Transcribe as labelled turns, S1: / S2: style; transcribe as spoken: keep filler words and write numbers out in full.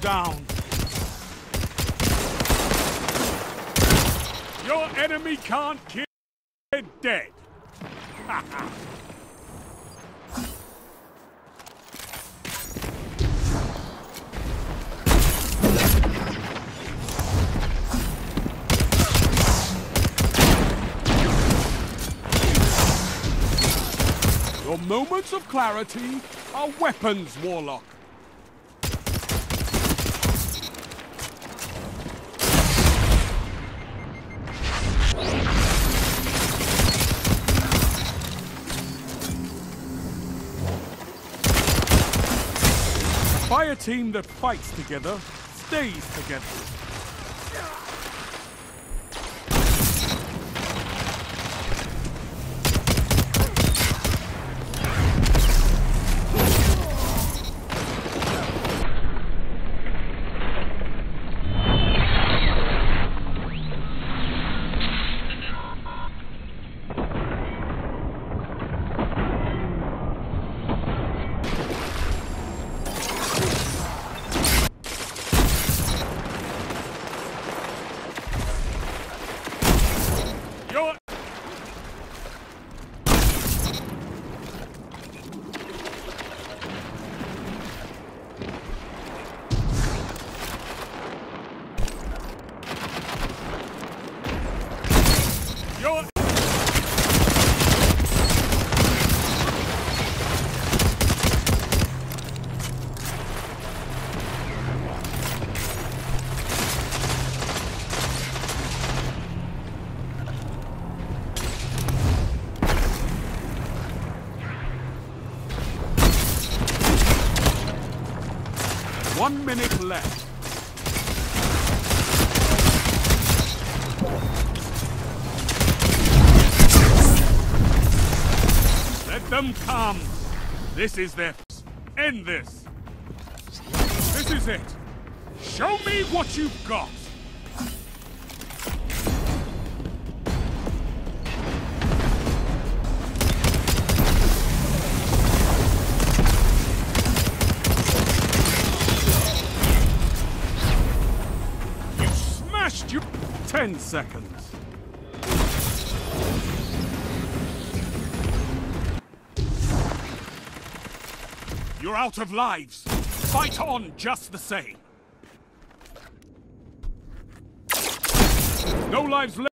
S1: down. Your enemy can't kill. They're dead. Your moments of clarity are weapons, Warlock. A fire team that fights together stays together. Your Your One minute left. Let them come. This is their... End this. This is it. Show me what you've got. You ten seconds. You're out of lives. Fight on just the same. No lives left.